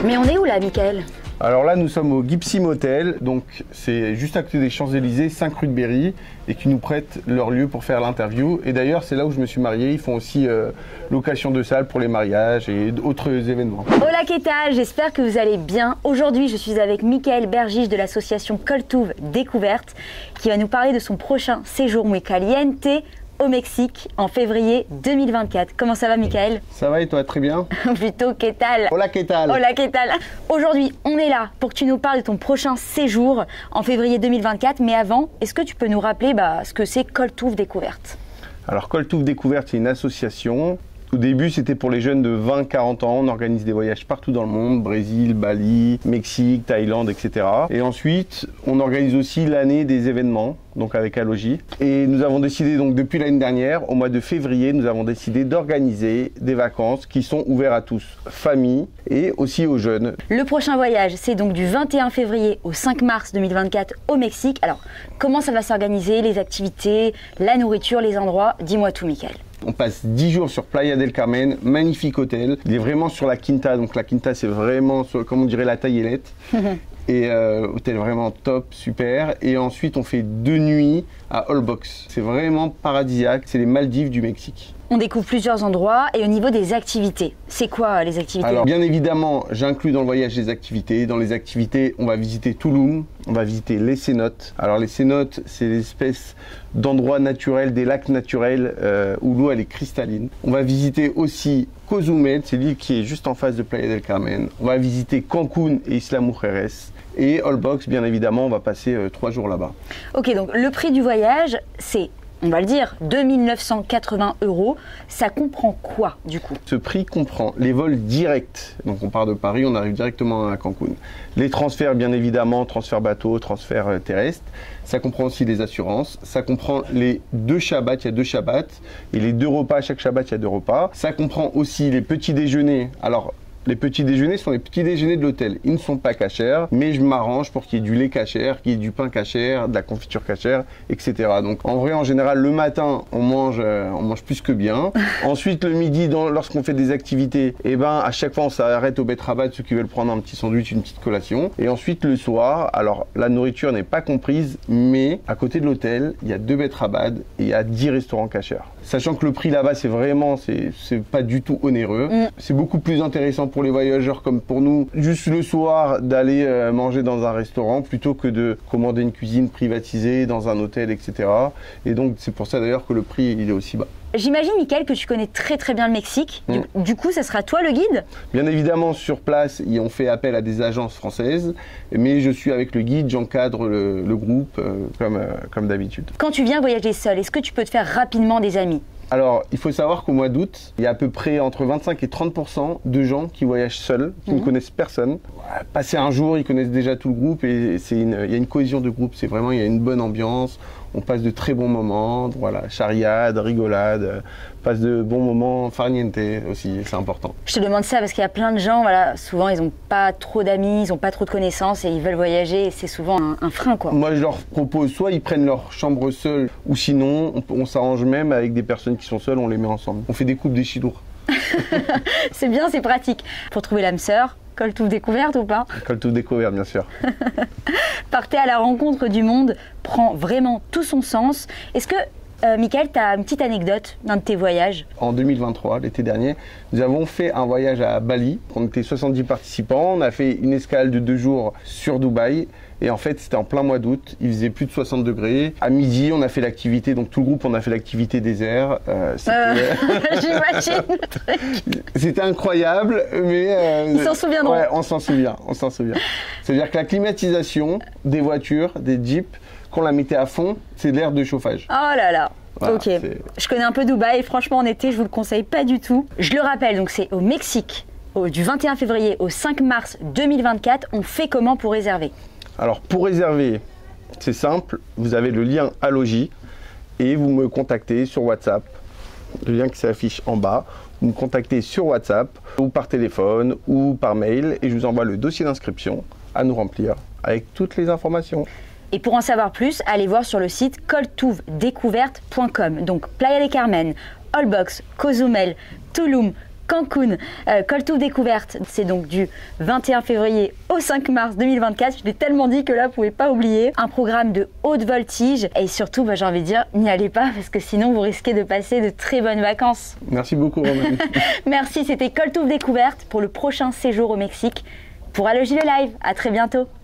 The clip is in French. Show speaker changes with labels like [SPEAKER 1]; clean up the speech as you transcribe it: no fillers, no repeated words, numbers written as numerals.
[SPEAKER 1] Mais on est où là, Michael?
[SPEAKER 2] Alors là, nous sommes au Gipsy Motel, donc c'est juste à côté des Champs-Élysées, 5 rue de Berry, et qui nous prêtent leur lieu pour faire l'interview. Et d'ailleurs, c'est là où je me suis marié. Ils font aussi location de salles pour les mariages et d'autres événements.
[SPEAKER 1] Hola, qu'est-ce que j'espère que vous allez bien. Aujourd'hui, je suis avec Michael Bergige de l'association Coltouv Découverte, qui va nous parler de son prochain séjour muy caliente au Mexique en février 2024. Comment ça va, Michael?
[SPEAKER 2] Ça va et toi? Très bien.
[SPEAKER 1] Plutôt, qu'est-ce que
[SPEAKER 2] Hola, qu'est-ce que
[SPEAKER 1] Hola, qu'est-ce que Aujourd'hui, on est là pour que tu nous parles de ton prochain séjour en février 2024. Mais avant, est-ce que tu peux nous rappeler ce que c'est Coltouv Découverte?
[SPEAKER 2] Alors, Coltouv Découverte, c'est une association. Au début, c'était pour les jeunes de 20-40 ans. On organise des voyages partout dans le monde, Brésil, Bali, Mexique, Thaïlande, etc. Et ensuite, on organise aussi l'année des événements, donc avec Alogie. Et nous avons décidé, donc depuis l'année dernière, au mois de février, nous avons décidé d'organiser des vacances qui sont ouvertes à tous, familles et aussi aux jeunes.
[SPEAKER 1] Le prochain voyage, c'est donc du 21 février au 5 mars 2024 au Mexique. Alors, comment ça va s'organiser, les activités, la nourriture, les endroits? Dis-moi tout, Michael.
[SPEAKER 2] On passe 10 jours sur Playa del Carmen, magnifique hôtel. Il est vraiment sur la Quinta, donc la Quinta c'est vraiment, comme on dirait, la taillelette. Et hôtel vraiment top, super. Et ensuite on fait 2 nuits à Holbox. C'est vraiment paradisiaque, c'est les Maldives du Mexique.
[SPEAKER 1] On découvre plusieurs endroits et au niveau des activités, c'est quoi les activités?
[SPEAKER 2] Alors bien évidemment, j'inclus dans le voyage des activités. Dans les activités, on va visiter Tulum, on va visiter les cénotes. Alors les cénotes, c'est l'espèce d'endroits naturels, des lacs naturels où l'eau elle est cristalline. On va visiter aussi Cozumel, c'est l'île qui est juste en face de Playa del Carmen. On va visiter Cancun et Isla Mujeres. Et Holbox, bien évidemment, on va passer 3 jours là-bas.
[SPEAKER 1] Ok, donc le prix du voyage, c'est, on va le dire, 2 980 €. Ça comprend quoi, du coup?
[SPEAKER 2] Ce prix comprend les vols directs. Donc on part de Paris, on arrive directement à Cancun. Les transferts, bien évidemment, transfert bateau, transfert terrestre. Ça comprend aussi les assurances. Ça comprend les 2 Shabbats, il y a 2 Shabbats. Et les 2 repas, chaque Shabbat, il y a 2 repas. Ça comprend aussi les petits déjeuners. Alors, les petits déjeuners sont les petits déjeuners de l'hôtel. Ils ne sont pas cachers, mais je m'arrange pour qu'il y ait du lait cachère, qu'il y ait du pain cachère, de la confiture cachère, etc. Donc en vrai, en général, le matin, on mange plus que bien. Ensuite, le midi, lorsqu'on fait des activités, à chaque fois, on s'arrête au betterabat, ceux qui veulent prendre un petit sandwich, une petite collation. Et ensuite, le soir, alors la nourriture n'est pas comprise, mais à côté de l'hôtel, il y a 2 betterabad et il y a 10 restaurants cachers. Sachant que le prix là-bas, c'est pas du tout onéreux. C'est beaucoup plus intéressant pour les voyageurs comme pour nous, juste le soir d'aller manger dans un restaurant plutôt que de commander une cuisine privatisée dans un hôtel, etc. Et donc c'est pour ça d'ailleurs que le prix il est aussi bas.
[SPEAKER 1] J'imagine, Michael, que tu connais très très bien le Mexique. Du coup, ça sera toi le guide?
[SPEAKER 2] Bien évidemment, sur place, on fait appel à des agences françaises, mais je suis avec le guide, j'encadre le groupe comme d'habitude.
[SPEAKER 1] Quand tu viens voyager seul, est-ce que tu peux te faire rapidement des amis?
[SPEAKER 2] Alors, il faut savoir qu'au mois d'août, il y a à peu près entre 25 et 30% de gens qui voyagent seuls, qui ne connaissent personne. Passer un jour, ils connaissent déjà tout le groupe et il y a une cohésion de groupe. C'est vraiment, il y a une bonne ambiance. On passe de très bons moments, voilà, charriade, rigolade, passe de bons moments, farniente aussi, c'est important.
[SPEAKER 1] Je te demande ça parce qu'il y a plein de gens, voilà, souvent ils n'ont pas trop d'amis, ils n'ont pas trop de connaissances et ils veulent voyager et c'est souvent un frein, quoi.
[SPEAKER 2] Moi je leur propose soit ils prennent leur chambre seuls ou sinon on s'arrange même avec des personnes qui sont seules, on les met ensemble. On fait des couples d'échidours.
[SPEAKER 1] C'est bien, c'est pratique. Pour trouver l'âme sœur, Coltouv Découverte ou pas?
[SPEAKER 2] Coltouv Découverte, bien sûr.
[SPEAKER 1] Partez à la rencontre du monde prend vraiment tout son sens. Est-ce que, Michael, tu as une petite anecdote d'un de tes voyages?
[SPEAKER 2] En 2023, l'été dernier, nous avons fait un voyage à Bali. On était 70 participants. On a fait une escale de 2 jours sur Dubaï. Et en fait, c'était en plein mois d'août. Il faisait plus de 60 degrés. À midi, on a fait l'activité. Donc, tout le groupe, on a fait l'activité désert.
[SPEAKER 1] J'imagine.
[SPEAKER 2] C'était incroyable, mais...
[SPEAKER 1] Ils s'en souviendront.
[SPEAKER 2] Ouais, on s'en souvient. C'est-à-dire que la climatisation des voitures, des jeeps, qu'on la mettait à fond, c'est de l'air de chauffage.
[SPEAKER 1] Oh là là.
[SPEAKER 2] Voilà,
[SPEAKER 1] ok. Je connais un peu Dubaï. Franchement, en été, je vous le conseille pas du tout. Je le rappelle, donc c'est au Mexique, du 21 février au 5 mars 2024. On fait comment pour réserver?
[SPEAKER 2] Alors, pour réserver, c'est simple. Vous avez le lien Alogie et vous me contactez sur WhatsApp. Le lien qui s'affiche en bas. Vous me contactez sur WhatsApp ou par téléphone ou par mail et je vous envoie le dossier d'inscription à nous remplir avec toutes les informations.
[SPEAKER 1] Et pour en savoir plus, allez voir sur le site coltouvdécouverte.com. Donc Playa del Carmen, Holbox, Cozumel, Tulum, Cancun. Coltouf Découverte, c'est donc du 21 février au 5 mars 2024. Je l'ai tellement dit que là, vous ne pouvez pas oublier. Un programme de haute voltige et surtout, j'ai envie de dire, n'y allez pas parce que sinon, vous risquez de passer de très bonnes vacances.
[SPEAKER 2] Merci beaucoup, Romaine.
[SPEAKER 1] Merci, c'était Coltouf Découverte pour le prochain séjour au Mexique pour Allo JV Live. À très bientôt.